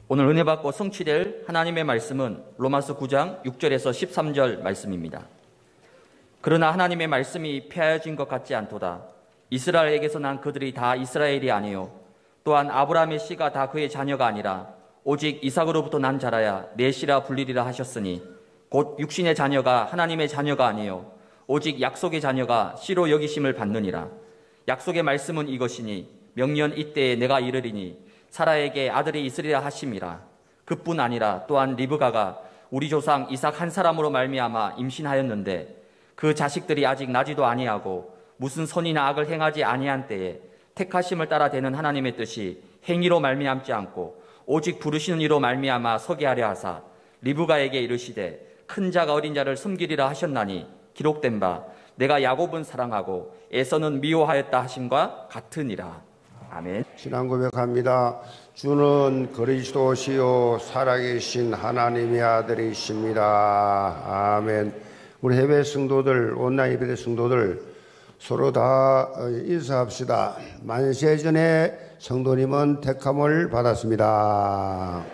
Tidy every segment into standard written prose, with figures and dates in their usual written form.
오늘 은혜 받고 성취될 하나님의 말씀은 로마서 9장 6절에서 13절 말씀입니다. 그러나 하나님의 말씀이 폐하여진 것 같지 않도다. 이스라엘에게서 난 그들이 다 이스라엘이 아니요 또한 아브라함의 씨가 다 그의 자녀가 아니라 오직 이삭으로부터 난 자라야 내 씨라 불리리라 하셨으니 곧 육신의 자녀가 하나님의 자녀가 아니요 오직 약속의 자녀가 씨로 여기심을 받느니라. 약속의 말씀은 이것이니 명년 이때에 내가 이르리니 사라에게 아들이 있으리라 하심이라. 그뿐 아니라 또한 리브가가 우리 조상 이삭 한 사람으로 말미암아 임신하였는데 그 자식들이 아직 나지도 아니하고 무슨 선이나 악을 행하지 아니한 때에 택하심을 따라 되는 하나님의 뜻이 행위로 말미암지 않고 오직 부르시는 이로 말미암아 서게 하려 하사 리브가에게 이르시되 큰 자가 어린 자를 섬기리라 하셨나니 기록된 바 내가 야곱은 사랑하고 에서는 미워하였다 하심과 같으니라. 아멘. 신앙 고백합니다. 주는 그리스도시요 살아계신 하나님의 아들이십니다. 아멘. 우리 해외 성도들, 온라인 예배 성도들 서로 다 인사합시다. 만세전에 성도님은 택함을 받았습니다.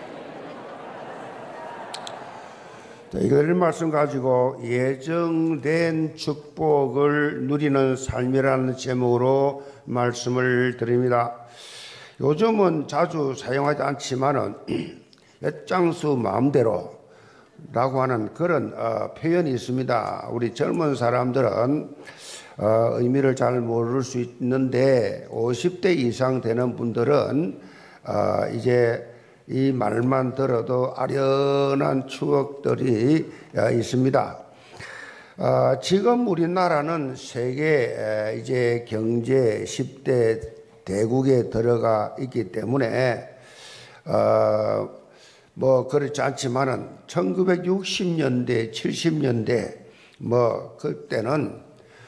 자, 이걸 말씀 가지고 예정된 축복을 누리는 삶이라는 제목으로 말씀을 드립니다. 요즘은 자주 사용하지 않지만은 엿장수 마음대로 라고 하는 그런 표현이 있습니다. 우리 젊은 사람들은 의미를 잘 모를 수 있는데 50대 이상 되는 분들은 이제 이 말만 들어도 아련한 추억들이 있습니다. 지금 우리나라는 세계 이제 경제 10대 대국에 들어가 있기 때문에 뭐 그렇지 않지만은 1960년대, 70년대 뭐 그때는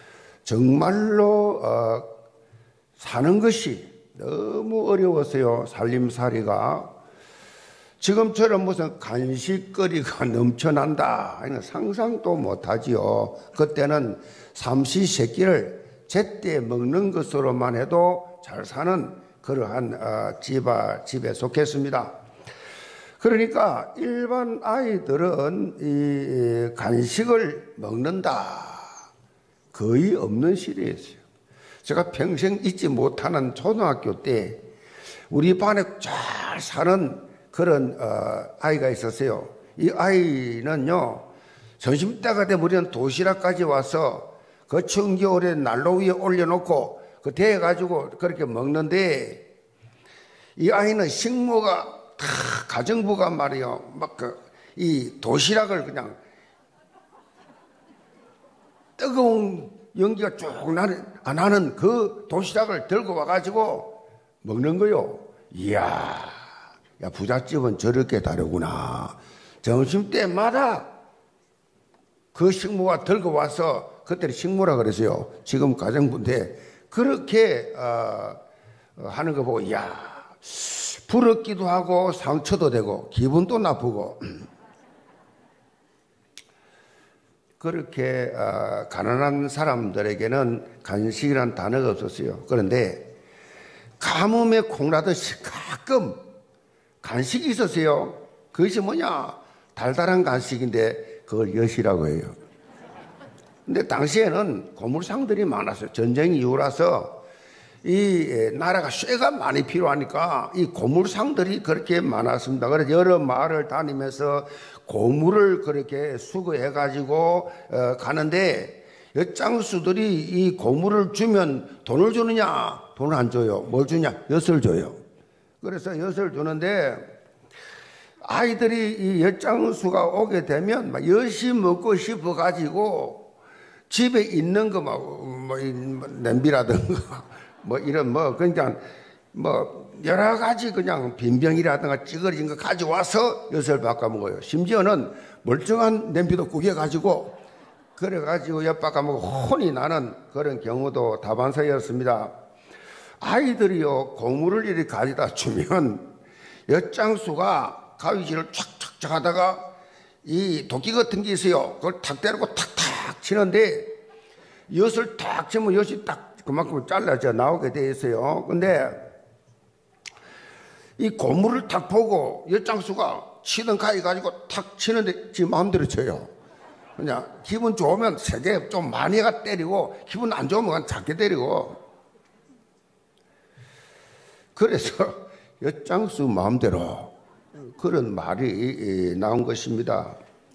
정말로 사는 것이 너무 어려웠어요. 살림살이가. 지금처럼 무슨 간식거리가 넘쳐난다 상상도 못하지요. 그때는 삼시세끼를 제때 먹는 것으로만 해도 잘 사는 그러한 집에 속했습니다. 그러니까 일반 아이들은 이 간식을 먹는다 거의 없는 시대였어요. 제가 평생 잊지 못하는 초등학교 때 우리 반에 잘 사는 그런 아이가 있었어요. 이 아이는요 점심때가 되면 도시락까지 와서 그 추운 겨울에 난로 위에 올려놓고 그 데워가지고 그렇게 먹는데 이 아이는 식모가 다 가정부가 말이요 막 이 도시락을 그냥 뜨거운 연기가 쭉 나는 그 도시락을 들고 와가지고 먹는 거요. 이야. 야, 부잣집은 저렇게 다르구나. 점심때마다 그 식모가 들고 와서, 그때는 식모라 그랬어요. 지금 가정부인데, 그렇게, 하는 거 보고, 이야, 부럽기도 하고, 상처도 되고, 기분도 나쁘고. 그렇게, 가난한 사람들에게는 간식이란 단어가 없었어요. 그런데, 가뭄에 콩나듯이 가끔, 간식이 있었어요. 그것이 뭐냐? 달달한 간식인데 그걸 엿이라고 해요. 근데 당시에는 고물상들이 많았어요. 전쟁 이후라서 이 나라가 쇠가 많이 필요하니까 이 고물상들이 그렇게 많았습니다. 그래서 여러 마을을 다니면서 고물을 그렇게 수거해가지고 가는데 엿장수들이 이 고물을 주면 돈을 주느냐? 돈을 안 줘요. 뭘 주냐? 엿을 줘요. 그래서 엿을 주는데 아이들이 이 엿장수가 오게 되면 막 엿이 먹고 싶어 가지고 집에 있는 거 뭐 냄비라든가 뭐 이런 뭐 그냥 뭐 여러 가지 그냥 빈병이라든가 찌그러진 거 가져와서 엿을 바꿔 먹어요. 심지어는 멀쩡한 냄비도 구겨 가지고 그래 가지고 엿 바꿔 먹고 혼이 나는 그런 경우도 다반사였습니다. 아이들이요, 고물을 이렇게 가져다 주면 엿장수가 가위질을 촥촥촥 하다가 이 도끼 같은 게 있어요. 그걸 탁 때리고 탁탁 치는데 엿을 탁 치면 엿이 딱 그만큼 잘라져 나오게 돼 있어요. 근데 이 고무를 탁 보고 엿장수가 치던 가위 가지고 탁 치는데 지 마음대로 쳐요. 그냥 기분 좋으면 세게 좀 많이 가 때리고 기분 안 좋으면 작게 때리고. 그래서 엿장수 마음대로 그런 말이 나온 것입니다.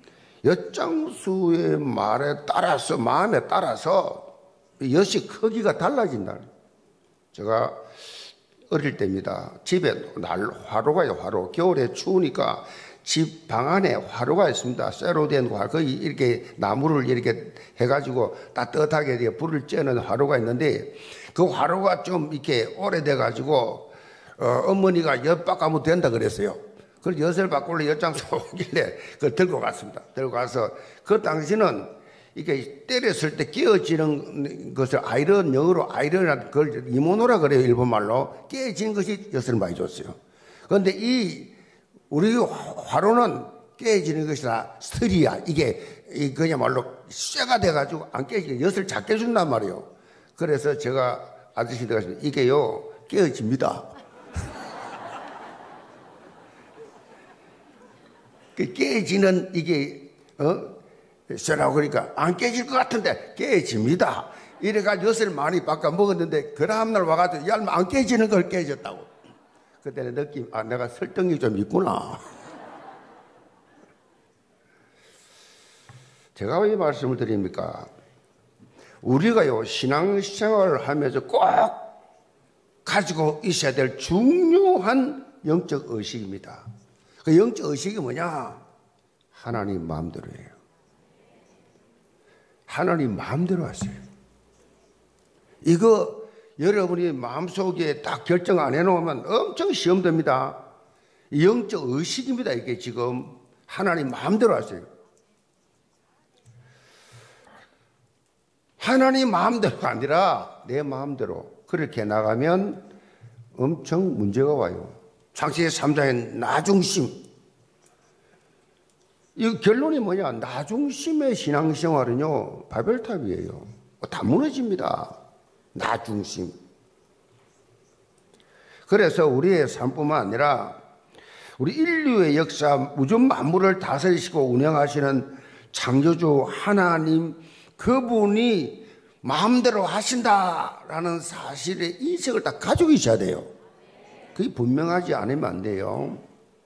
엿장수의 말에 따라서 마음에 따라서 엿이 크기가 달라진다. 제가 어릴 때입니다. 집에 화로가 있어요. 화로. 겨울에 추우니까 집 방 안에 화로가 있습니다. 쇠로 된 화로. 거의 이렇게 나무를 이렇게 해가지고 따뜻하게 불을 쬐는 화로가 있는데 그 화로가 좀 이렇게 오래돼가지고 어머니가 엿 바꾸면 된다 그랬어요. 그래서 엿을 바꾸려 엿장수 오길래 그걸 들고 갔습니다. 들고 가서 그 당시는 이게 때렸을 때 깨어지는 것을 아이런, 영어로 아이런이라는 걸 이모노라 그래요. 일본말로. 깨어진 것이 엿을 많이 줬어요. 그런데 우리 화로는 깨어지는 것이 다 스트리야. 이게 그야말로 쇠가 돼가지고 안 깨지게 엿을 작게 준단 말이에요. 그래서 제가 아저씨한테 갔습니다. 이게요, 깨어집니다. 깨지는 이게, 쇠라고 그러니까 안 깨질 것 같은데 깨집니다. 이래가지고 엿을 많이 바꿔 먹었는데 그 다음날 와가지고 야, 안 깨지는 걸 깨졌다고. 그때는 느낌, 내가 설득력이 좀 있구나. 제가 왜 이 말씀을 드립니까? 우리가요, 신앙생활을 하면서 꼭 가지고 있어야 될 중요한 영적 의식입니다. 그 영적 의식이 뭐냐? 하나님 마음대로예요. 하나님 마음대로 하세요. 이거 여러분이 마음속에 딱 결정 안 해놓으면 엄청 시험됩니다. 영적 의식입니다. 이게 지금 하나님 마음대로 하세요. 하나님 마음대로가 아니라 내 마음대로 그렇게 나가면 엄청 문제가 와요. 창세기 3장의 나중심. 이 결론이 뭐냐? 나중심의 신앙생활은요, 바벨탑이에요. 다 무너집니다. 나중심. 그래서 우리의 삶뿐만 아니라 우리 인류의 역사, 우주 만물을 다스리시고 운영하시는 창조주 하나님, 그분이 마음대로 하신다라는 사실의 인식을 다 가지고 있어야 돼요. 그게 분명하지 않으면 안 돼요.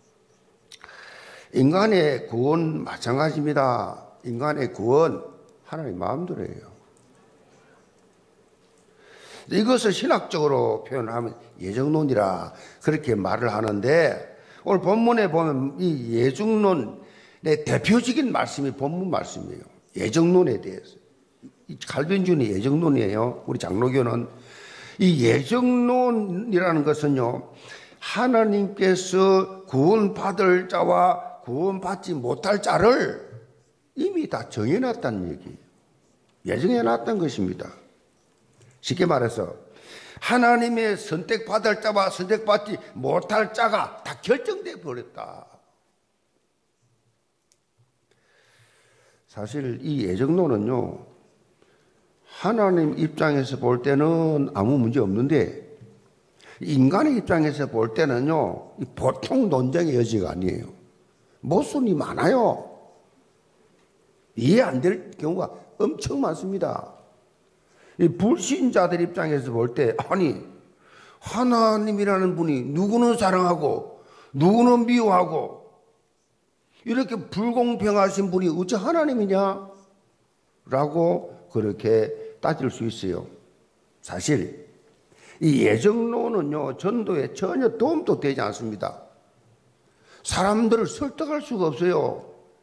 인간의 구원 마찬가지입니다. 인간의 구원 하나님 마음대로예요. 이것을 신학적으로 표현하면 예정론이라 그렇게 말을 하는데 오늘 본문에 보면 이 예정론의 대표적인 말씀이 본문 말씀이에요. 예정론에 대해서. 칼빈주의 예정론이에요. 우리 장로교는. 이 예정론이라는 것은요, 하나님께서 구원받을 자와 구원받지 못할 자를 이미 다 정해놨다는 얘기예요. 예정해놨던 것입니다. 쉽게 말해서 하나님의 선택받을 자와 선택받지 못할 자가 다 결정돼 버렸다. 사실 이 예정론은요, 하나님 입장에서 볼 때는 아무 문제 없는데 인간의 입장에서 볼 때는요, 보통 논쟁의 여지가 아니에요. 모순이 많아요. 이해 안 될 경우가 엄청 많습니다. 이 불신자들 입장에서 볼 때, 아니, 하나님이라는 분이 누구는 사랑하고 누구는 미워하고 이렇게 불공평하신 분이 어찌 하나님이냐? 라고 그렇게 따질 수 있어요. 사실 이 예정론은요, 전도에 전혀 도움도 되지 않습니다. 사람들을 설득할 수가 없어요.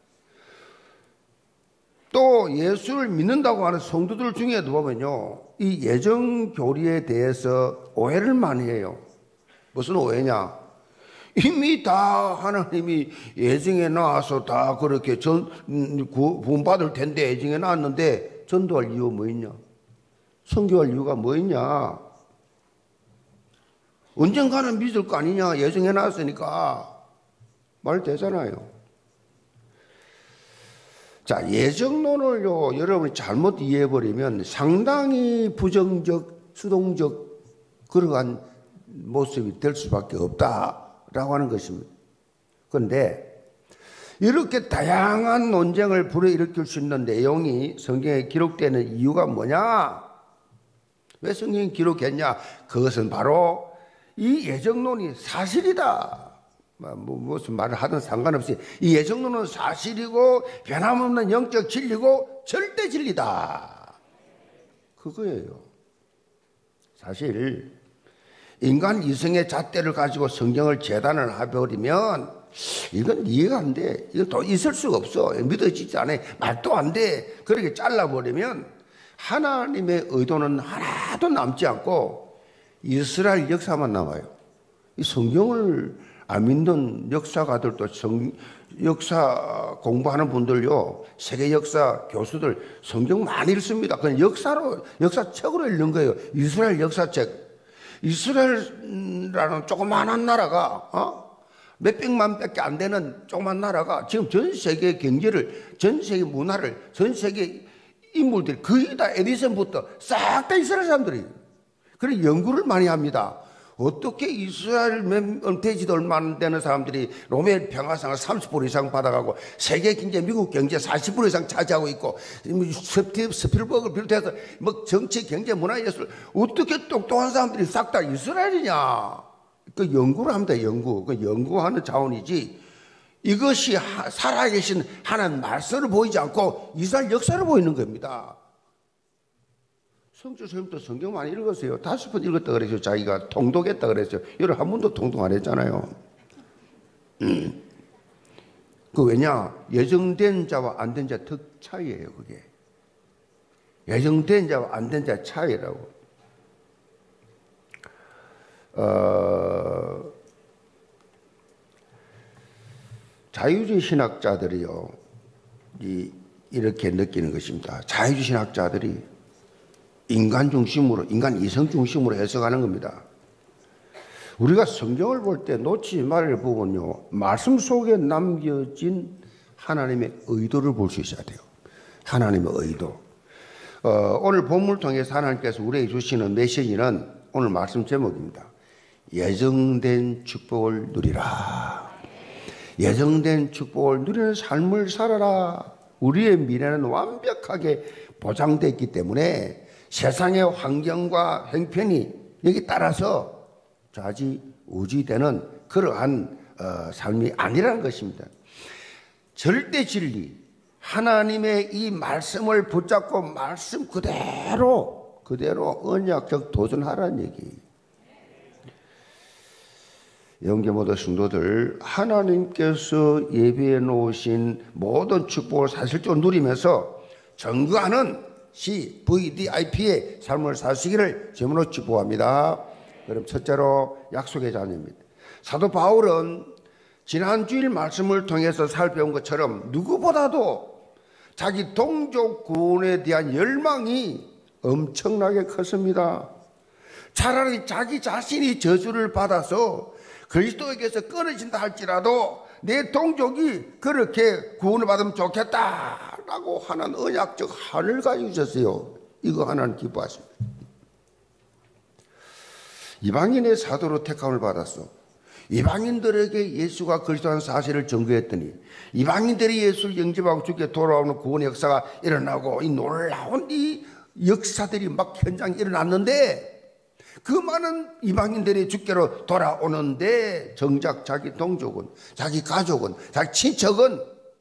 또 예수를 믿는다고 하는 성도들 중에도 보면요, 이 예정 교리에 대해서 오해를 많이 해요. 무슨 오해냐? 이미 다 하나님이 예정에 나와서 다 그렇게 구원받을 텐데 예정에 나왔는데 전도할 이유가 뭐 있냐? 선교할 이유가 뭐 있냐? 언젠가는 믿을 거 아니냐? 예정해 놨으니까 말 되잖아요. 자, 예정론을요, 여러분이 잘못 이해해버리면 상당히 부정적, 수동적 그러한 모습이 될 수밖에 없다라는 라고 하는 것입니다. 그런데 이렇게 다양한 논쟁을 불러일으킬 수 있는 내용이 성경에 기록되는 이유가 뭐냐? 왜 성경이 기록했냐? 그것은 바로 이 예정론이 사실이다. 무슨 말을 하든 상관없이 이 예정론은 사실이고 변함없는 영적 진리고 절대 진리다. 그거예요. 사실 인간 이성의 잣대를 가지고 성경을 재단을 해버리면 이건 이해가 안 돼. 이건 또 있을 수가 없어. 믿어지지 않아. 말도 안 돼. 그렇게 잘라버리면 하나님의 의도는 하나도 남지 않고 이스라엘 역사만 남아요. 이 성경을 안 믿는 역사가들도 역사 공부하는 분들요, 세계 역사 교수들 성경 많이 읽습니다. 그냥 역사책으로 읽는 거예요. 이스라엘 역사책. 이스라엘이라는 조그마한 나라가 몇백만 밖에 안 되는 조그만 나라가 지금 전 세계 경제를, 전 세계 문화를, 전 세계 인물들이 거의 다 에디슨부터 싹 다 이스라엘 사람들이에요. 그래서 연구를 많이 합니다. 어떻게 이스라엘 되지도 얼마 안 되는 사람들이 노벨 평화상을 30% 이상 받아가고 세계 경제, 미국 경제 40% 이상 차지하고 있고, 스필버그를 비롯해서 뭐 정치, 경제, 문화, 예술, 어떻게 똑똑한 사람들이 싹 다 이스라엘이냐? 그 연구를 합니다. 그 연구하는 자원이지. 이것이 살아계신 하나님 말씀을 보이지 않고 이스라엘 역사를 보이는 겁니다. 성주 선생님도 성경 많이 읽었어요. 5번 읽었다 그랬어요. 자기가 통독했다 그랬어요. 여러분 한 번도 통독 안 했잖아요. 그 왜냐? 예정된 자와 안 된 자 더 차이예요. 그게 예정된 자와 안 된 자 차이라고. 자유주의 신학자들이요, 이렇게 느끼는 것입니다. 자유주의 신학자들이 인간 중심으로, 인간 이성 중심으로 해석하는 겁니다. 우리가 성경을 볼 때 놓치지 말을 부분요, 말씀 속에 남겨진 하나님의 의도를 볼 수 있어야 돼요. 하나님의 의도. 오늘 본문을 통해서 하나님께서 우리에게 주시는 메시지는 오늘 말씀 제목입니다. 예정된 축복을 누리라. 예정된 축복을 누리는 삶을 살아라. 우리의 미래는 완벽하게 보장되어 있기 때문에 세상의 환경과 형편이 여기 따라서 좌지우지되는 그러한 삶이 아니라는 것입니다. 절대 진리, 하나님의 이 말씀을 붙잡고 말씀 그대로 언약적 도전하라는 얘기. 영계 모든 성도들, 하나님께서 예비해 놓으신 모든 축복을 사실적으로 누리면서 증거하는 VDIP의 삶을 사시기를 주님으로 축복합니다. 그럼 첫째로 약속의 자녀입니다. 사도 바울은 지난 주일 말씀을 통해서 살펴본 것처럼 누구보다도 자기 동족 구원에 대한 열망이 엄청나게 컸습니다. 차라리 자기 자신이 저주를 받아서 그리스도에게서 끊어진다 할지라도 내 동족이 그렇게 구원을 받으면 좋겠다라고 하는 언약적 한을 가지고 있었어요. 이거 하나는 기뻐하십니다. 이방인의 사도로 택함을 받았어. 이방인들에게 예수가 그리스도라는 사실을 증거했더니 이방인들이 예수를 영접하고 주께 돌아오는 구원의 역사가 일어나고 이 놀라운 이 역사들이 막 현장에 일어났는데, 그 많은 이방인들이 주께로 돌아오는데 정작 자기 동족은, 자기 가족은, 자기 친척은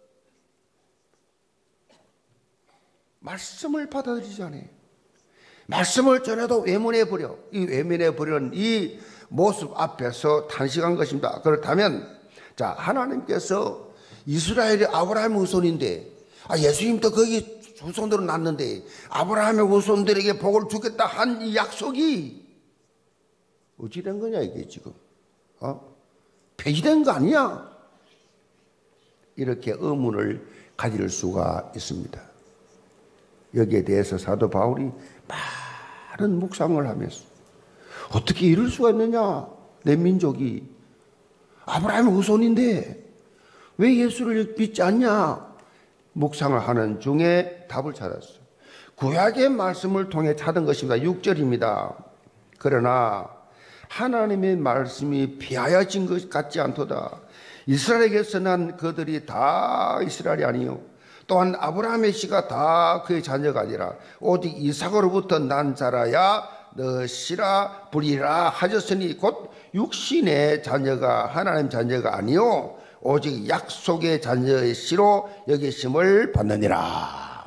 말씀을 받아들이지 않아요. 말씀을 전해도 외면해버려. 이 외면해버리는 이 모습 앞에서 탄식한 것입니다. 그렇다면 하나님께서 이스라엘이 아브라함의 후손인데, 예수님도 거기 후손으로 났는데 아브라함의 후손들에게 복을 주겠다 한 이 약속이 어찌 된 거냐 이게 지금? 폐지된 거 아니야? 이렇게 의문을 가질 수가 있습니다. 여기에 대해서 사도 바울이 많은 묵상을 하면서 어떻게 이럴 수가 있느냐? 내 민족이 아브라함의 후손인데 왜 예수를 믿지 않냐? 묵상을 하는 중에 답을 찾았어요. 구약의 말씀을 통해 찾은 것입니다. 6절입니다. 그러나 하나님의 말씀이 폐하여진 것 같지 않도다. 이스라엘에게서 난 그들이 다 이스라엘이 아니요 또한 아브라함의 씨가 다 그의 자녀가 아니라 오직 이삭으로부터 난 자라야 너 씨라 부리라 하셨으니 곧 육신의 자녀가 하나님 자녀가 아니요 오직 약속의 자녀의 씨로 여기심을 받느니라.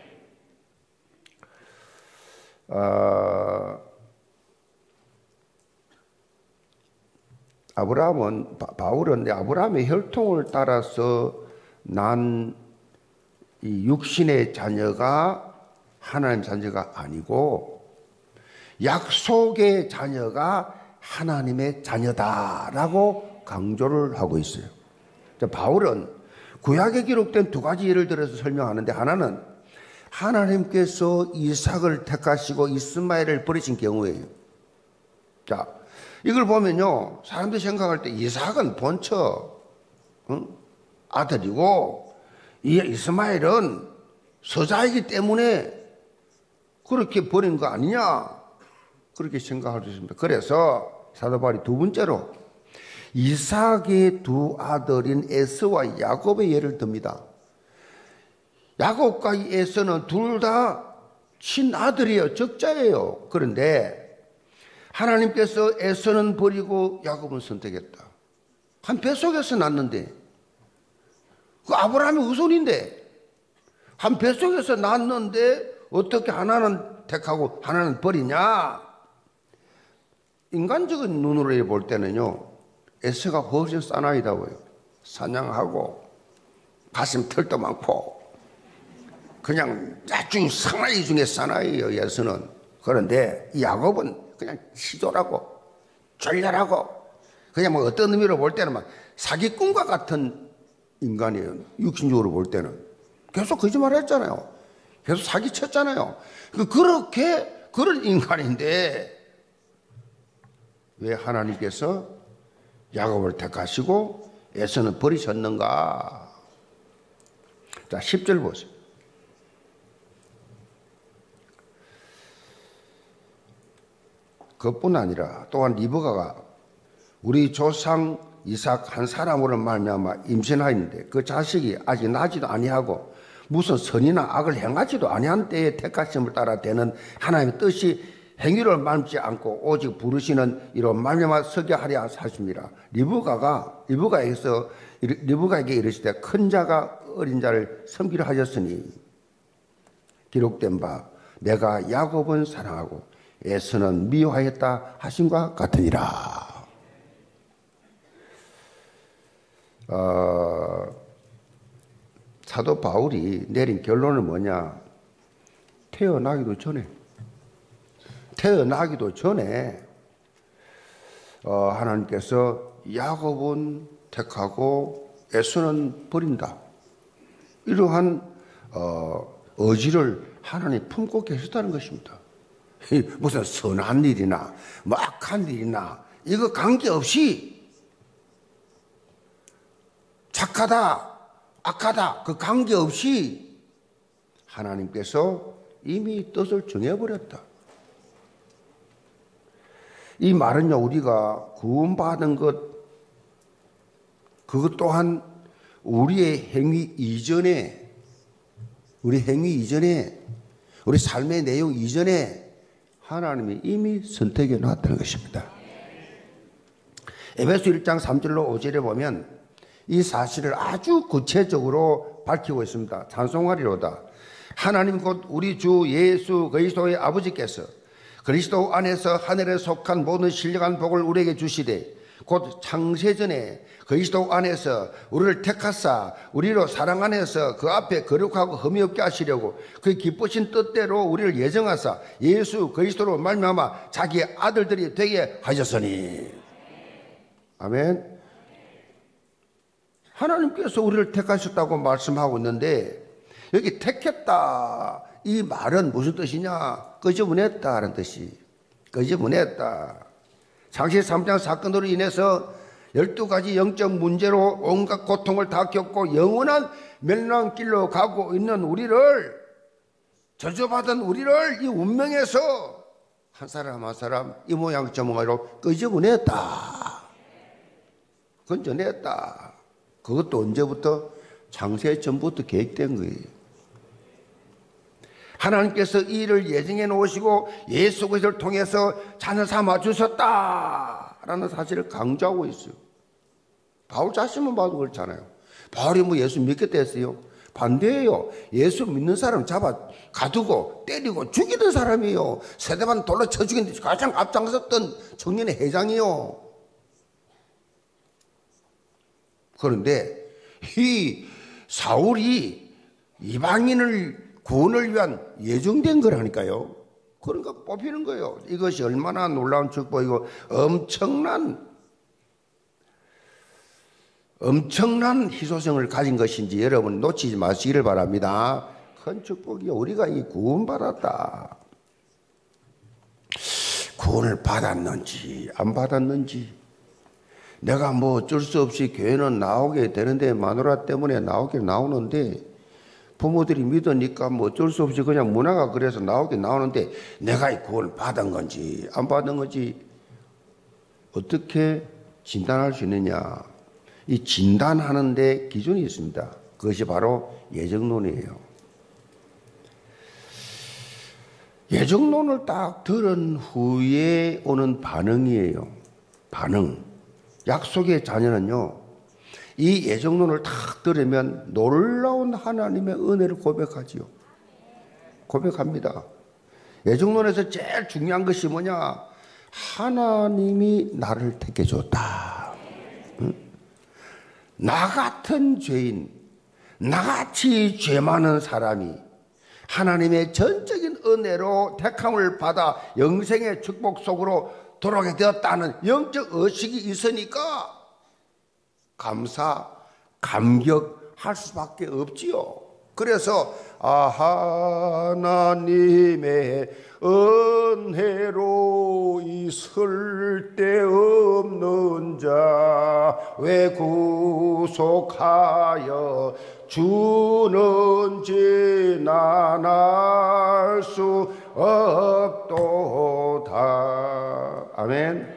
바울은 아브라함의 혈통을 따라서 난 이 육신의 자녀가 하나님 자녀가 아니고 약속의 자녀가 하나님의 자녀다라고 강조를 하고 있어요. 바울은 구약에 기록된 두 가지 예를 들어서 설명하는데, 하나는 하나님께서 이삭을 택하시고 이스마엘을 버리신 경우예요. 자, 이걸 보면요, 사람들이 생각할 때 이삭은 본처 아들이고 이 이스마엘은 서자이기 때문에 그렇게 버린 거 아니냐, 그렇게 생각할 수 있습니다. 그래서 사도 바울이 두 번째로 이삭의 두 아들인 에서와 야곱의 예를 듭니다. 야곱과 에서는 둘 다 친아들이에요. 적자예요. 그런데 하나님께서 에서는 버리고 야곱은 선택했다. 한 뱃속에서 났는데, 그 아브라함의 후손인데 한 뱃속에서 났는데 어떻게 하나는 택하고 하나는 버리냐? 인간적인 눈으로 볼 때는요, 에서가 훨씬 사나이다 보여요. 사냥하고 가슴 털도 많고 그냥 아주 사나이 중에 사나이예요, 에서는. 그런데 이 야곱은 그냥 시조라고 졸렬하고 그냥 뭐 어떤 의미로 볼 때는 막 사기꾼과 같은 인간이에요. 육신적으로 볼 때는 계속 거짓말 했잖아요. 계속 사기쳤잖아요. 그렇게 그런 인간인데 왜 하나님께서 야곱을 택하시고 에서는 버리셨는가? 자, 10절 보세요. 그것뿐 아니라 또한 리브가가 우리 조상 이삭 한 사람으로 말미암아 임신하였는데 그 자식이 아직 나지도 아니하고 무슨 선이나 악을 행하지도 아니한 때에 택하심을 따라 되는 하나님의 뜻이 행위를 말지 않고 오직 부르시는 이로 말미암아 서게 하려 하십니다. 리브가에게 이르시되 큰 자가 어린 자를 섬기려 하셨으니 기록된 바 내가 야곱은 사랑하고 에서는 미워하였다 하심과 같으니라. 사도 바울이 내린 결론은 뭐냐? 태어나기도 전에 하나님께서 야곱은 택하고 에서는 버린다, 이러한 의지를 하나님 품고 계셨다는 것입니다. 무슨 선한 일이나 뭐 악한 일이나 이거 관계없이, 착하다 악하다 그 관계없이 하나님께서 이미 뜻을 정해버렸다. 이 말은요, 우리가 구원받은 것, 그것 또한 우리의 행위 이전에, 우리 삶의 내용 이전에 하나님이 이미 선택해 놨다는 것입니다. 에베소 1장 3절로 5절에 보면 이 사실을 아주 구체적으로 밝히고 있습니다. 찬송하리로다. 하나님 곧 우리 주 예수 그리스도의 아버지께서 그리스도 안에서 하늘에 속한 모든 신령한 복을 우리에게 주시되 곧 창세전에 그리스도 안에서 우리를 택하사 우리로 사랑 안에서 그 앞에 거룩하고 흠이 없게 하시려고 그 기쁘신 뜻대로 우리를 예정하사 예수 그리스도로 말미암아 자기의 아들들이 되게 하셨으니. 아멘. 하나님께서 우리를 택하셨다고 말씀하고 있는데, 여기 택했다 이 말은 무슨 뜻이냐? 끄집어냈다는 뜻이. 끄집어냈다. 창세기 3장 사건으로 인해서 12가지 영적 문제로 온갖 고통을 다 겪고 영원한 멸망길로 가고 있는 우리를, 저주받은 우리를 이 운명에서 한 사람 한 사람 이 모양 저 모양으로 끄집어냈다. 건져냈다. 그것도 언제부터? 창세 전부터 계획된 거예요. 하나님께서 이 일을 예정해 놓으시고 예수 그리스도를 통해서 자녀 삼아 주셨다라는 사실을 강조하고 있어요. 바울 자신만 봐도 그렇잖아요. 바울이 뭐 예수 믿겠다 했어요? 반대예요. 예수 믿는 사람 잡아 가두고 때리고 죽이던 사람이에요. 세대반 돌로 쳐 죽인 데 가장 앞장섰던 청년의 회장이요. 그런데 이 사울이 이방인을 구원을 위한 예정된 거라니까요. 그러니까 뽑히는 거예요. 이것이 얼마나 놀라운 축복이고 엄청난 희소성을 가진 것인지 여러분 놓치지 마시기를 바랍니다. 큰 축복이요. 우리가 이 구원받았다. 구원을 받았는지 안 받았는지, 내가 뭐 어쩔 수 없이 교회는 나오게 되는데, 마누라 때문에 나오는데, 부모들이 믿으니까 뭐 어쩔 수 없이 그냥 문화가 그래서 나오는데, 내가 이 구원을 받은 건지 안 받은 건지 어떻게 진단할 수 있느냐? 이 진단하는 데 기준이 있습니다. 그것이 바로 예정론이에요. 예정론을 딱 들은 후에 오는 반응이에요. 반응. 약속의 자녀는요, 이 예정론을 딱 들으면 놀라운 하나님의 은혜를 고백하지요. 고백합니다. 예정론에서 제일 중요한 것이 뭐냐? 하나님이 나를 택해줬다. 응? 나 같은 죄인, 나같이 죄 많은 사람이 하나님의 전적인 은혜로 택함을 받아 영생의 축복 속으로 돌아오게 되었다는 영적 의식이 있으니까 감격할 수밖에 없지요. 그래서 하나님의 은혜로 있을 데 없는 자 왜 구속하여 주는지 난 알 수 없도다. 아멘.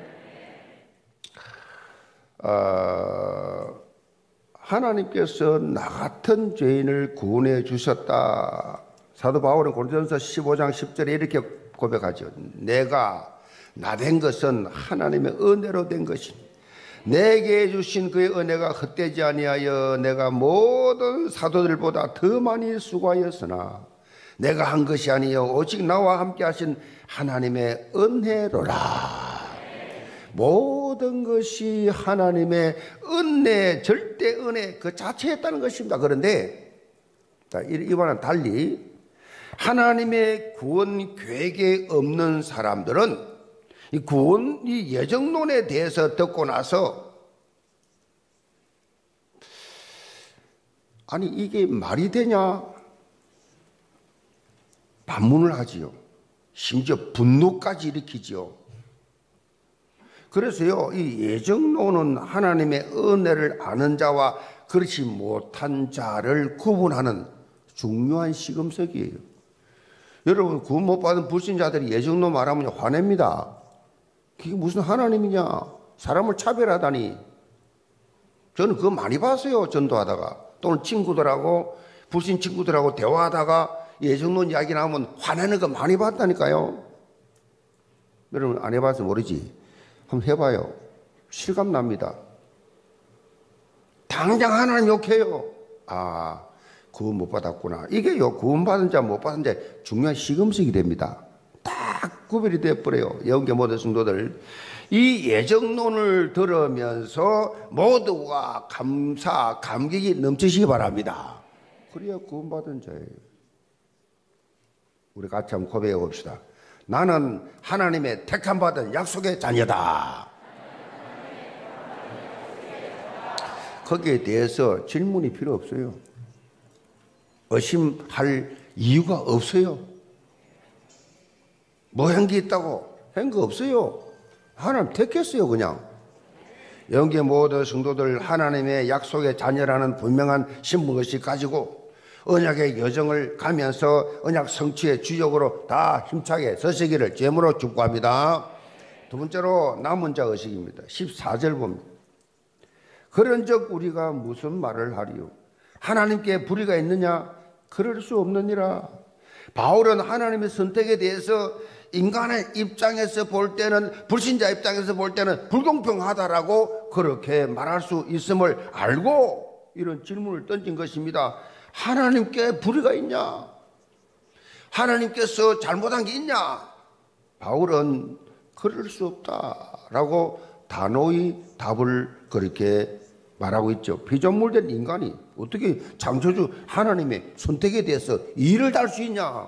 하나님께서 나 같은 죄인을 구원해 주셨다. 사도 바울은 고린도전서 15장 10절에 이렇게 고백하죠. 내가 나 된 것은 하나님의 은혜로 된 것이니 내게 주신 그의 은혜가 헛되지 아니하여 내가 모든 사도들보다 더 많이 수고하였으나 내가 한 것이 아니요 오직 나와 함께 하신 하나님의 은혜로라. 모든 것이 하나님의 은혜, 절대 은혜 그 자체였다는 것입니다. 그런데 이와는 달리 하나님의 구원 계획에 없는 사람들은 이 구원, 이 예정론에 대해서 듣고 나서 아니 이게 말이 되냐? 반문을 하지요. 심지어 분노까지 일으키지요. 그래서요, 이 예정론은 하나님의 은혜를 아는 자와 그렇지 못한 자를 구분하는 중요한 시금석이에요. 여러분, 구원 못 받은 불신자들이 예정론 말하면 화냅니다. 그게 무슨 하나님이냐? 사람을 차별하다니. 저는 그거 많이 봤어요. 전도하다가. 또는 친구들하고, 불신 친구들하고 대화하다가 예정론 이야기 나오면 화내는 거 많이 봤다니까요. 여러분, 안 해봐서 모르지. 한번 해봐요. 실감납니다. 당장 하나님 욕해요. 아, 구원 못 받았구나. 이게요, 구원 받은 자 못 받은 자 중요한 시금석이 됩니다. 딱 구별이 돼버려요. 영계 모든 성도들. 이 예정론을 들으면서 모두가 감사, 감격이 넘치시기 바랍니다. 그래야 구원 받은 자예요. 우리 같이 한번 고백해 봅시다. 나는 하나님의 택함받은 약속의 자녀다. 거기에 대해서 질문이 필요 없어요. 의심할 이유가 없어요. 뭐 한 게 있다고? 한 거 없어요. 하나님 택했어요, 그냥. 영계 모든 성도들 하나님의 약속의 자녀라는 분명한 신분의식 가지고 언약의 여정을 가면서 언약 성취의 주역으로 다 힘차게 서시기를 제물로 축복합니다. 두 번째로 남은 자 의식입니다. 14절 봅니다. 그런즉 우리가 무슨 말을 하리요? 하나님께 불의가 있느냐? 그럴 수 없느니라. 바울은 하나님의 선택에 대해서 인간의 입장에서 볼 때는, 불신자 입장에서 볼 때는 불공평하다라고 그렇게 말할 수 있음을 알고 이런 질문을 던진 것입니다. 하나님께 불의가 있냐? 하나님께서 잘못한 게 있냐? 바울은 그럴 수 없다라고 단호히 답을 그렇게 말하고 있죠. 피조물된 인간이 어떻게 창조주 하나님의 선택에 대해서 이의를 달 수 있냐?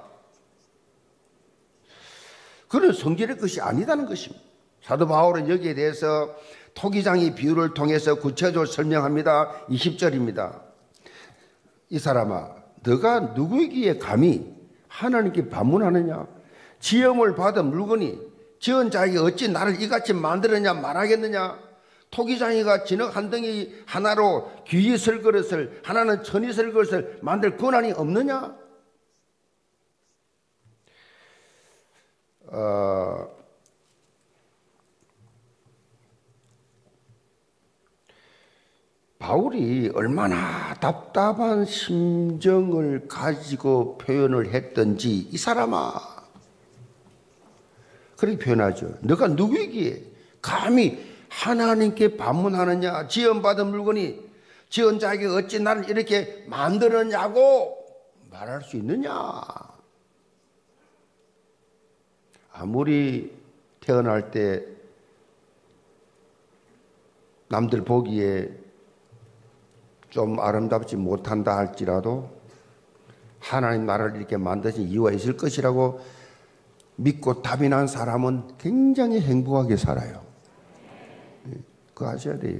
그런 성질의 것이 아니다는 것입니다. 사도 바울은 여기에 대해서 토기장의 비유를 통해서 구체적으로 설명합니다. 20절입니다. 이 사람아, 너가 누구이기에 감히 하나님께 반문하느냐? 지음을 받은 물건이 지은 자에게 어찌 나를 이같이 만들었냐 말하겠느냐? 토기장이가 진흙 한 덩이 하나로 귀히 설 그릇을, 하나는 천이 설 그릇을 만들 권한이 없느냐? 바울이 얼마나 답답한 심정을 가지고 표현을 했던지, 이 사람아, 그렇게 표현하죠. 너가 누구이기에 감히 하나님께 반문하느냐? 지원받은 물건이 지은 자에게 어찌 나를 이렇게 만들었냐고 말할 수 있느냐? 아무리 태어날 때 남들 보기에 좀 아름답지 못한다 할지라도 하나님 나를 이렇게 만드신 이유가 있을 것이라고 믿고 답이 난 사람은 굉장히 행복하게 살아요. 그거 아셔야 돼요.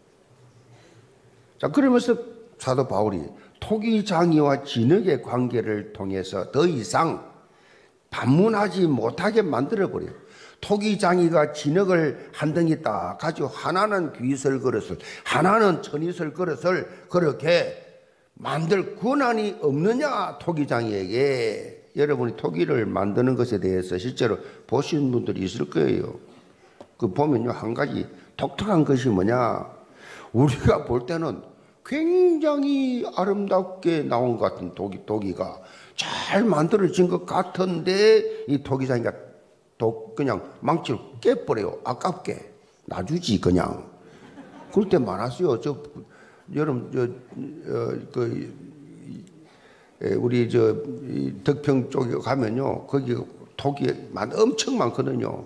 자, 그러면서 사도 바울이 토기장이와 진흙의 관계를 통해서 더 이상 반문하지 못하게 만들어버려요. 토기장이가 진흙을 한 덩이 딱 가지고 하나는 귀설 그릇을, 하나는 천이설 그릇을 그렇게 만들 권한이 없느냐, 토기장이에게. 여러분이 토기를 만드는 것에 대해서 실제로 보신 분들이 있을 거예요. 그 보면요, 한 가지 독특한 것이 뭐냐, 우리가 볼 때는 굉장히 아름답게 나온 것 같은 토기가 잘 만들어진 것 같은데 이 토기장이가 그냥 망치로 깨버려요. 아깝게 놔주지 그냥. 그럴 때 많았어요. 여러분 우리 덕평 쪽에 가면요, 거기 토기 엄청 많거든요.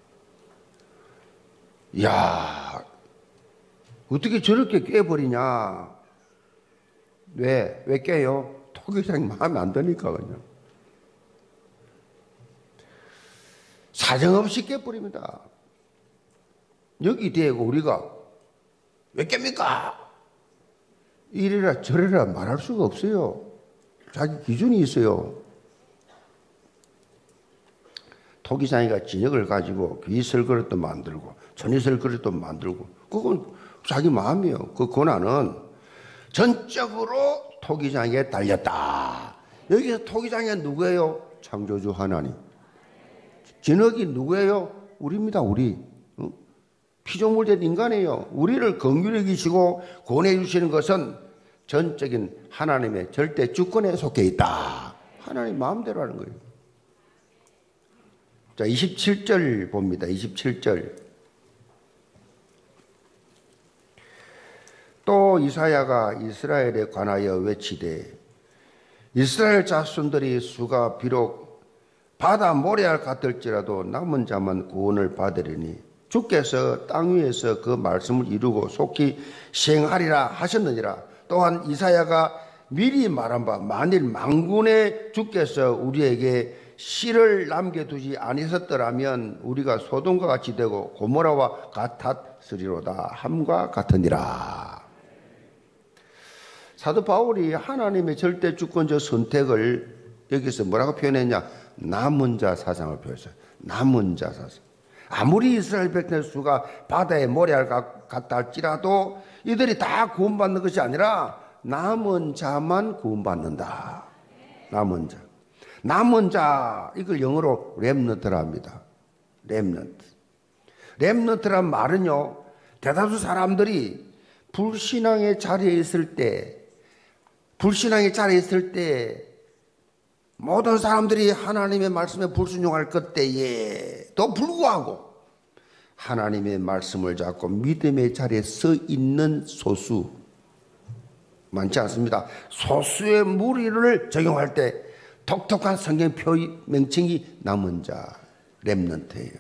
야, 어떻게 저렇게 깨버리냐? 왜 깨요? 토기장이 마음에 안 드니까 그냥. 사정없이 깨버립니다. 여기 대고 우리가 왜 깹니까? 이래라 저래라 말할 수가 없어요. 자기 기준이 있어요. 토기장이가 진흙을 가지고 귀설 그릇도 만들고 천이설 그릇도 만들고, 그건 자기 마음이에요. 그 권한은 전적으로 토기장이에 달렸다. 여기서 토기장이 누구예요? 창조주 하나님. 진흙이 누구예요? 우리입니다. 우리. 피조물된 인간이에요. 우리를 긍휼히 여기시고 권해 주시는 것은 전적인 하나님의 절대 주권에 속해 있다. 하나님 마음대로 하는 거예요. 자, 27절 봅니다. 27절. 또 이사야가 이스라엘에 관하여 외치되, 이스라엘 자손들이 수가 비록 바다 모래알 같을지라도 남은 자만 구원을 받으리니 주께서 땅 위에서 그 말씀을 이루고 속히 시행하리라 하셨느니라. 또한 이사야가 미리 말한 바 만일 만군의 주께서 우리에게 씨를 남겨두지 아니셨더라면 우리가 소돔과 같이 되고 고모라와 같았으리로다 함과 같으니라. 사도 바울이 하나님의 절대 주권적 선택을 여기서 뭐라고 표현했냐? 남은 자 사상을 표현했어요. 남은 자 사상. 아무리 이스라엘 백성의 수가 바다의 모래알 같다 할지라도 이들이 다 구원받는 것이 아니라 남은 자만 구원받는다. 남은 자. 남은 자, 이걸 영어로 렘넌트라 합니다. 렘넌트. 렘넌트란 말은요, 대다수 사람들이 불신앙의 자리에 있을 때, 모든 사람들이 하나님의 말씀에 불순종할 그때에도 불구하고 하나님의 말씀을 잡고 믿음의 자리에 서 있는 소수, 많지 않습니다. 소수의 무리를 적용할 때 독특한 성경 표의 명칭이 남은 자, 렘넌트예요.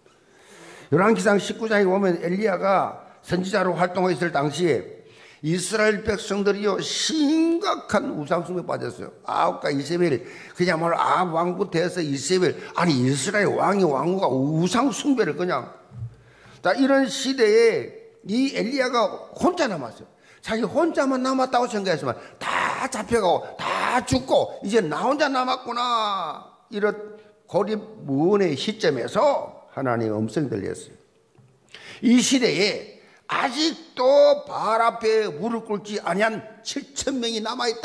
열왕기상 19장에 보면 엘리야가 선지자로 활동하고 있을 당시에 이스라엘 백성들이요 심각한 우상숭배에 빠졌어요. 아합과 이세벨, 그야말로 아합 왕부터 해서 이세벨, 아니 이스라엘 왕후가 우상숭배를 그냥, 자, 이런 시대에 이 엘리야가 혼자 남았어요. 자기 혼자만 남았다고 생각했지만 다 잡혀가고 다 죽고 이제 나 혼자 남았구나, 이런 고립무원의 시점에서 하나님의 음성이 들렸어요. 이 시대에 아직도 바알 앞에 무릎 꿇지 아니한 7,000명이 남아있다.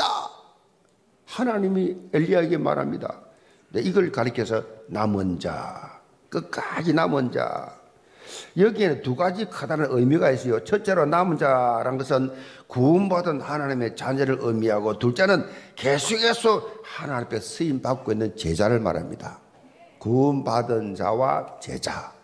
하나님이 엘리야에게 말합니다. 이걸 가리켜서 남은 자, 끝까지 남은 자. 여기에는 두 가지 커다란 의미가 있어요. 첫째로 남은 자란 것은 구원받은 하나님의 자녀를 의미하고, 둘째는 계속해서 하나님 앞에 쓰임받고 있는 제자를 말합니다. 구원받은 자와 제자.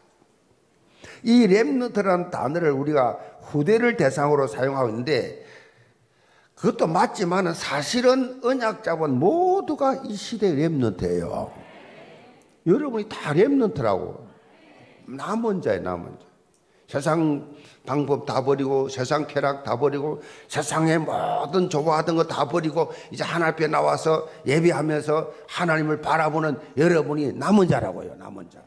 이 렘넌트라는 단어를 우리가 후대를 대상으로 사용하고 있는데, 그것도 맞지만 사실은 언약자분 모두가 이 시대의 렘넌트예요. 여러분이 다 렘넌트라고. 남은 자예요, 남은 자. 세상 방법 다 버리고, 세상 쾌락 다 버리고, 세상의 모든 좋아하던 거 다 버리고 이제 하나님 앞에 나와서 예배하면서 하나님을 바라보는 여러분이 남은 자라고요. 남은 자.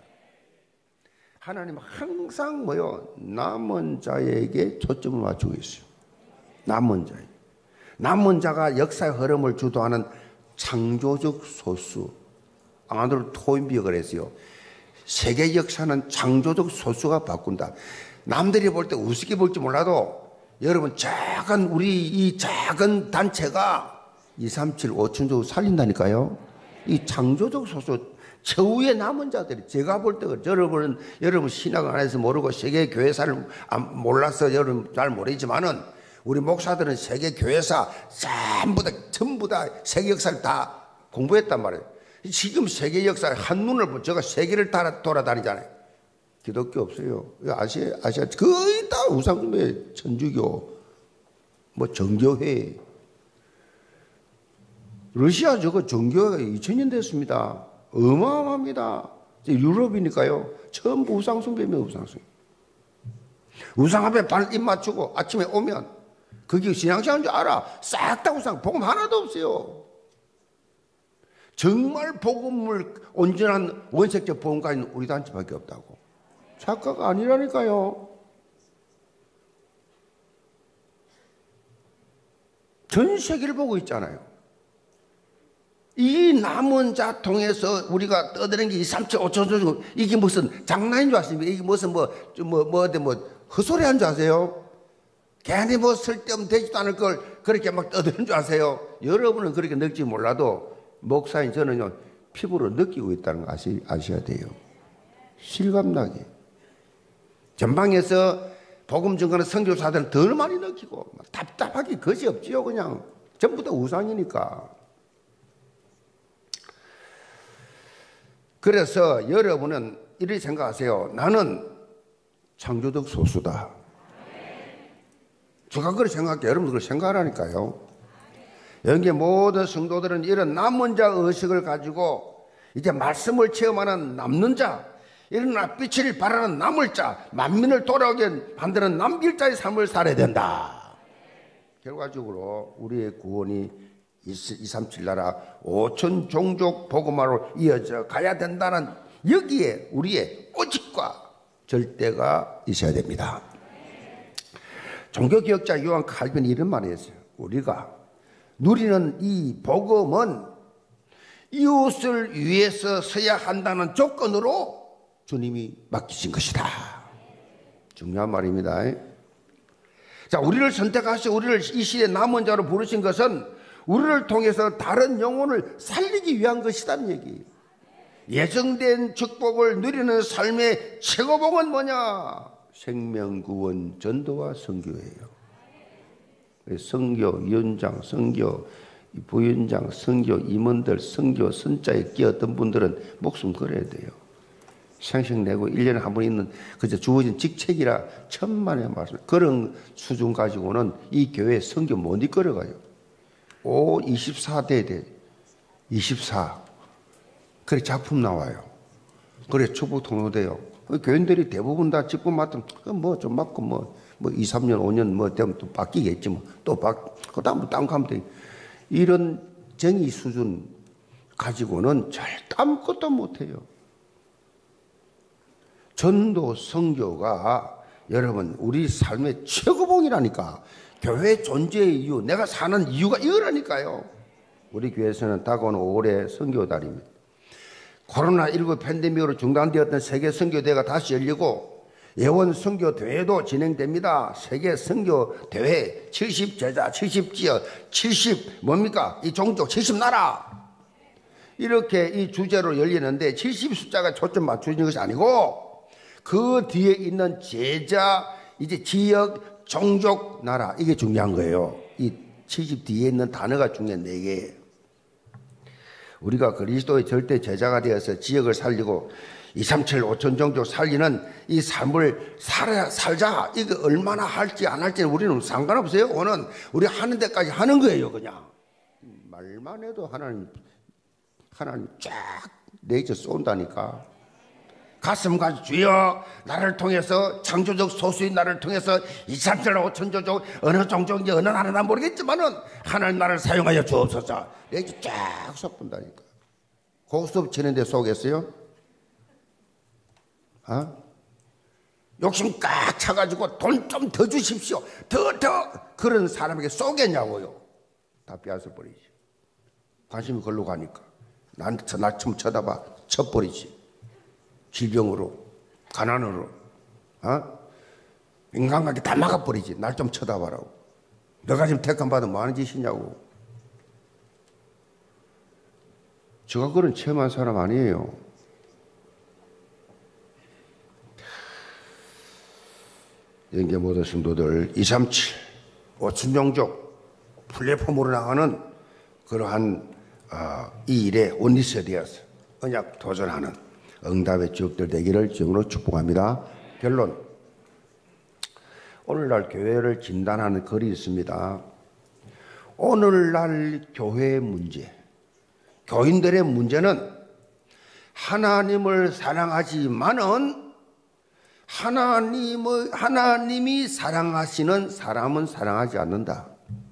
하나님은 항상 남은 자에게 초점을 맞추고 있어요. 남은 자에게. 남은 자가 역사의 흐름을 주도하는 창조적 소수. 아마도 토인비가 그랬어요. 세계 역사는 창조적 소수가 바꾼다. 남들이 볼 때 우습게 볼지 몰라도 여러분, 우리 이 작은 단체가 2, 3, 7, 5천 정도 살린다니까요. 이 창조적 소수, 최후의 남은 자들이, 제가 볼 때 여러분 신학을 안 해서 모르고 세계 교회사를 몰라서 여러분 잘 모르지만은 우리 목사들은 세계 교회사 전부 다 세계 역사를 다 공부했단 말이에요. 지금 세계 역사 한눈을 보면 제가 세계를 돌아다니잖아요. 기독교 없어요. 아시아 거의 다 우상숭배, 천주교, 정교회. 러시아 저거 정교회가 2000년 됐습니다. 어마어마합니다. 유럽이니까요. 전부 우상숭배면 우상숭배. 우상 앞에 발 입 맞추고 아침에 오면 그게 신앙생활인 줄 알아. 싹 다 우상, 복음 하나도 없어요. 정말 복음을 온전한 원색적 복음가인 우리 단체밖에 없다고. 착각 아니라니까요. 전 세계를 보고 있잖아요. 이 남은 자 통해서 우리가 떠드는 게 2, 3, 7, 5천 정도, 이게 무슨 장난인 줄 아십니까? 이게 무슨 헛소리 하는 줄 아세요? 괜히 쓸데없는 되지도 않을 걸 그렇게 막 떠드는 줄 아세요? 여러분은 그렇게 느낄지 몰라도 목사인 저는요, 피부로 느끼고 있다는 거 아셔야 돼요. 실감나게. 전방에서 복음 전하는 선교사들은 더 많이 느끼고, 답답하기 것이 없지요, 그냥. 전부 다 우상이니까. 그래서 여러분은 이렇게 생각하세요. 나는 창조적 소수다. 제가 그렇게 생각할게요. 여러분도 그렇게 생각하라니까요. 여기 모든 성도들은 이런 남은 자 의식을 가지고 이제 말씀을 체험하는 남는 자, 이런 빛을 발하는 남을 자, 만민을 돌아오게 만드는 남길 자의 삶을 살아야 된다. 결과적으로 우리의 구원이 237 나라 5천 종족 복음화로 이어져 가야 된다는 여기에 우리의 오직과 절대가 있어야 됩니다. 종교개혁자 요한 칼빈이 이런 말을 했어요. 우리가 누리는 이 복음은 이웃을 위해서 서야 한다는 조건으로 주님이 맡기신 것이다. 중요한 말입니다. 자, 우리를 선택하시고 우리를 이 시대 남은 자로 부르신 것은 우리를 통해서 다른 영혼을 살리기 위한 것이라는 얘기예요. 예정된 축복을 누리는 삶의 최고봉은 뭐냐? 생명구원 전도와 선교예요. 선교 위원장, 선교 부위원장, 선교 임원들, 선교 선자에 끼었던 분들은 목숨 걸어야 돼요. 생색내고 1년에 한 번 있는 그저 주어진 직책이라 천만의 말씀. 그런 수준 가지고는 이 교회 선교 못 이끌어가요. 24대 돼. 24. 그래 작품 나와요. 그래 축복 통로돼요. 교인들이 대부분 다 직분 맡으면 뭐 좀 맡고 뭐 2, 3년, 5년 뭐 되면 또 바뀌겠지 뭐. 또 그 다음 딴 거 하면 돼. 이런 정의 수준 가지고는 절대 아무것도 못해요. 전도 선교가 여러분 우리 삶의 최고봉이라니까. 교회 존재의 이유, 내가 사는 이유가 이거라니까요. 우리 교회에서는 다가오는 5월의 선교달입니다. 코로나19 팬데믹으로 중단되었던 세계 선교대회가 다시 열리고 예원 선교대회도 진행됩니다. 세계 선교대회 70제자, 70지역, 70 뭡니까? 이 종족 70나라. 이렇게 이 주제로 열리는데 70 숫자가 초점 맞추는 것이 아니고 그 뒤에 있는 제자, 이제 지역, 종족, 나라 이게 중요한 거예요. 이 70 뒤에 있는 단어가 중요한 4개. 우리가 그리스도의 절대 제자가 되어서 지역을 살리고 2, 3, 7, 5천 종족 살리는 이 삶을 살자. 이거 얼마나 할지 안 할지는 우리는 상관없어요. 오늘 우리 하는 데까지 하는 거예요. 그냥 말만 해도 하나님 쫙 내쳐 쏜다니까. 가슴 가지 주여 나를 통해서 창조적 소수인 나를 통해서 2, 3, 7, 5천 종족 어느 종족인지 어느 나라나 모르겠지만은 하나님 나를 사용하여 주옵소서. 내쳐 쫙 쏟는다니까. 고스톱 치는데 쏘겠어요? 욕심 꽉 차가지고 돈 좀 더 주십시오. 더 그런 사람에게 쏘겠냐고요. 다 빼앗아 버리지. 관심이 걸로 가니까. 날 좀 쳐다봐. 쳐버리지. 질병으로, 가난으로, 인간관계 다 막아버리지. 날 좀 쳐다봐라고. 너가 지금 택함 받으면 뭐 하는 짓이냐고. 제가 그런 체험한 사람 아니에요. 영계 모든 성도들 2, 3, 7, 5천 종족 플랫폼으로 나가는 그러한 이 일에 온리스에 되어서 언약 도전하는 응답의 지역들 되기를 주님으로 축복합니다. 결론. 오늘날 교회를 진단하는 글이 있습니다. 오늘날 교회의 문제, 교인들의 문제는 하나님을 사랑하지만은 하나님이 사랑하시는 사람은 사랑하지 않는다.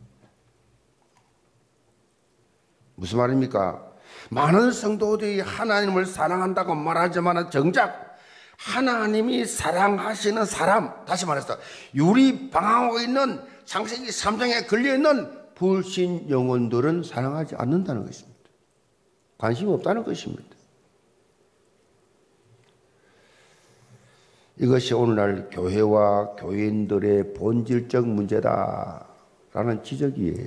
무슨 말입니까? 많은 성도들이 하나님을 사랑한다고 말하지만 정작 하나님이 사랑하시는 사람, 다시 말해서 유리 방황하고 있는 창세기 3장에 걸려있는 불신 영혼들은 사랑하지 않는다는 것입니다. 관심이 없다는 것입니다. 이것이 오늘날 교회와 교인들의 본질적 문제다라는 지적이에요.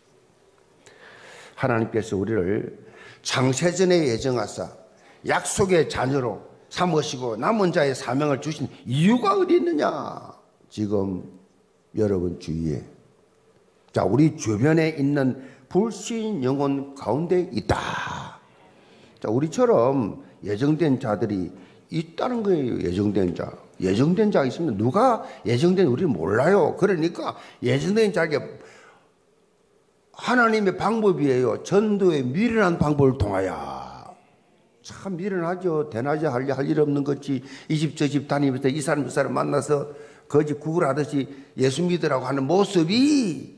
하나님께서 우리를 창세전에 예정하사 약속의 자녀로 삼으시고 남은 자의 사명을 주신 이유가 어디 있느냐? 지금 여러분 주위에, 자, 우리 주변에 있는 불신 영혼 가운데 있다. 자, 우리처럼 예정된 자들이 있다는 거예요. 예정된 자 있으면 누가 예정된 우리는 몰라요. 그러니까 예정된 자에게 하나님의 방법이에요. 전도의 미련한 방법을 통하여. 참 미련하죠. 대낮에 할 일 없는 거지. 이 집 저 집 다니면서 이 사람 저 사람 만나서 거지 구걸하듯이 예수 믿으라고 하는 모습이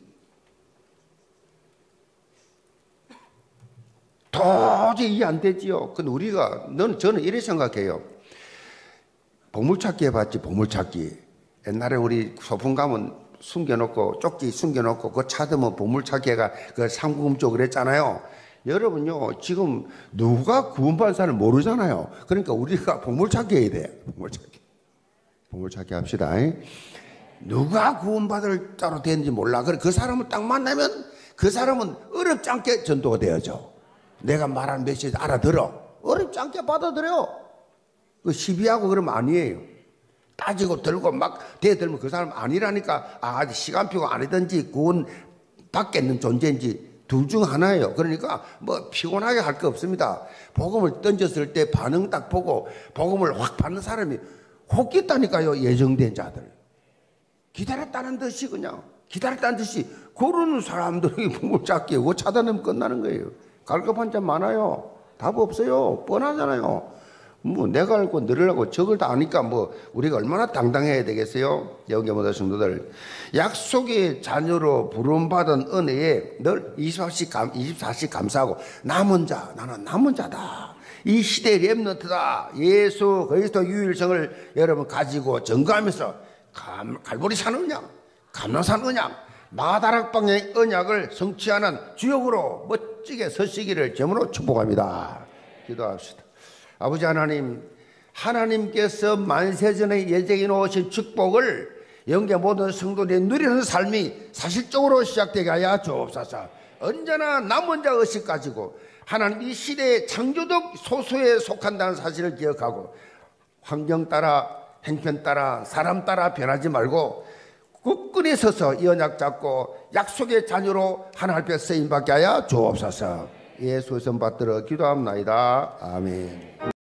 도저히 이해 안 되지요. 근데 저는 이렇게 생각해요. 보물찾기 해봤지, 보물찾기. 옛날에 우리 소풍 가면 숨겨놓고, 쪽지 숨겨놓고, 그거 찾으면 보물찾기가 그 상금 쪽 그랬잖아요. 여러분요, 지금 누가 구원받은 사람을 모르잖아요. 그러니까 우리가 보물찾기 해야 돼. 보물찾기 합시다. 누가 구원받을 자로 되는지 몰라. 그래 그 사람을 딱 만나면 그 사람은 어렵지 않게 전도가 되어져. 내가 말하는 메시지 알아들어. 어렵지 않게 받아들여. 그 시비하고 그러면 아니에요. 따지고 들고 막 대들면 그 사람 아니라니까. 아, 시간표가 아니든지 구원 받겠는 존재인지 둘 중 하나예요. 그러니까 뭐 피곤하게 할 거 없습니다. 복음을 던졌을 때 반응 딱 보고 복음을 확 받는 사람이 혹 있다니까요. 예정된 자들. 기다렸다는 듯이 그냥 기다렸다는 듯이 고르는 사람들이 복음을 잡기에 그거 차단하면 끝나는 거예요. 갈급한 자 많아요. 답 없어요. 뻔하잖아요. 뭐 내가 알고 너를 알고 저걸 다 아니까 뭐 우리가 얼마나 당당해야 되겠어요. 영계모든 성도들, 약속의 자녀로 부름받은 은혜에 늘 24시 감사하고 남은 자, 나는 남은 자다. 이 시대의 렘넌트다. 예수 그리스도 유일성을 여러분 가지고 증거하면서 갈보리 산 언약, 감람산 언약, 마다락방의 언약을 성취하는 주역으로 멋지게 서시기를 점으로 축복합니다. 기도합시다. 아버지 하나님, 하나님께서 만세전에 예정해 놓으신 축복을 영계 모든 성도들이 누리는 삶이 사실적으로 시작되게 하여 주옵소서. 언제나 남은 자 의식 가지고 하나님 이 시대의 창조적 소수에 속한다는 사실을 기억하고 환경 따라 행편 따라 사람 따라 변하지 말고 굳건히 서서 이 언약 잡고 약속의 자녀로 하나님 앞에 쓰임받게 하여 주옵소서. 예수의 선 받들어 기도합나이다. 아멘.